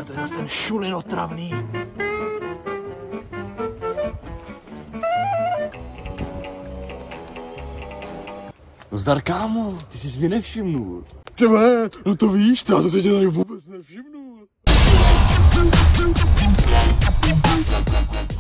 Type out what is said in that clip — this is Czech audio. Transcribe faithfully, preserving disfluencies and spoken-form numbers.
to je zase ten šulin otravný. No zdar, kámo, ty jsi mě nevšimnul. Tebe, no to víš, to já jsem se tě tady vůbec nevšimnul.